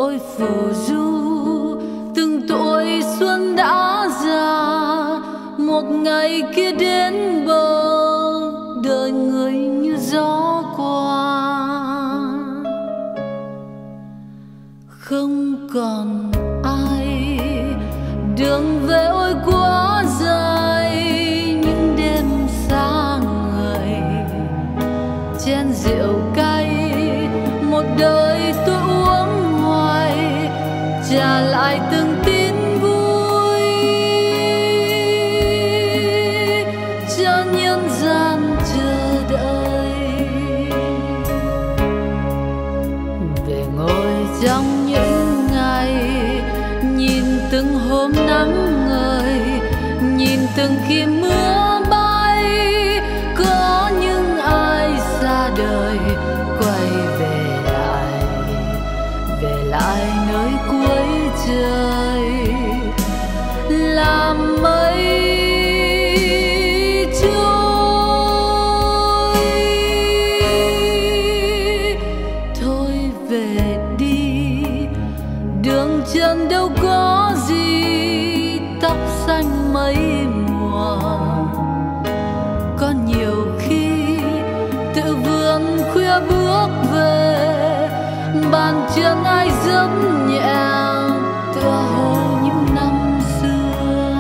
tôi phù du từng tuổi xuân đã già, một ngày kia đến bờ đời người như gió qua, không còn ai đường về ôi quá dài, những đêm xa người chén rượu cay, một đời tôi uống hoài trả lại từng tin vui cho nhân gian chờ đợi. Về ngồi trong những ngày nhìn từng hôm nắng ngời, nhìn từng khi mưa bay, có những ai xa đời quay về lại nơi cuối trời, làm mây trôi. Thôi về đi, đường chân đâu có gì tóc xanh mấy mùa, có nhiều khi tự vườn khuya bước về, bàn chân ai rất nhẹ tựa hồ những năm xưa.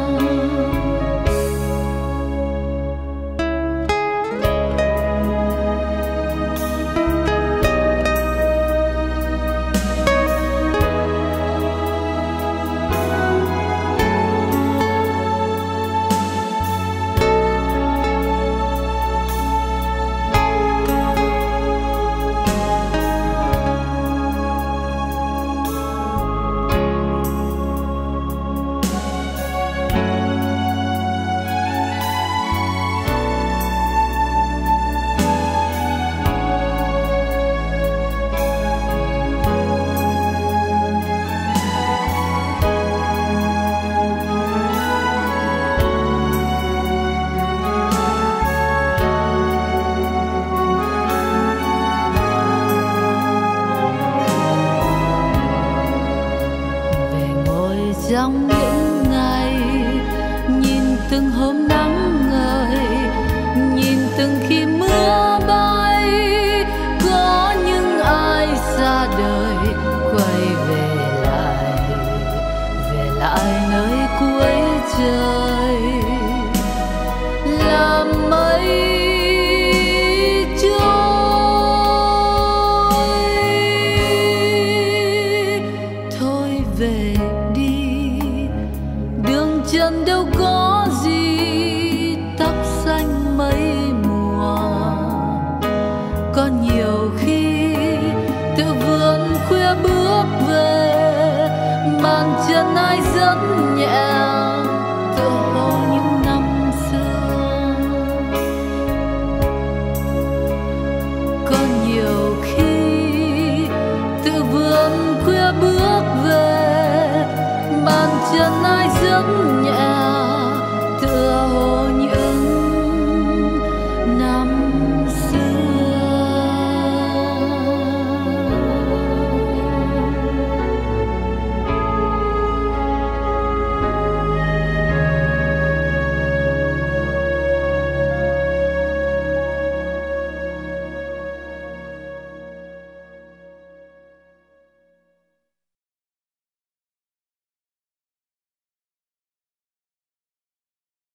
Trong những ngày nhìn từng hôm nắng ngời, nhìn từng khi mưa bay, có những ai xa đời quay về lại nơi cuối trời, làm mây trôi. Thôi về đường chân đâu có gì tóc xanh mấy mùa, có nhiều khi tự vườn khuya bước về, bàn chân ai rất nhẹ tựa hồ những năm xưa, có nhiều khi tự vườn khuya bước về, bàn chân ai rất nhẹ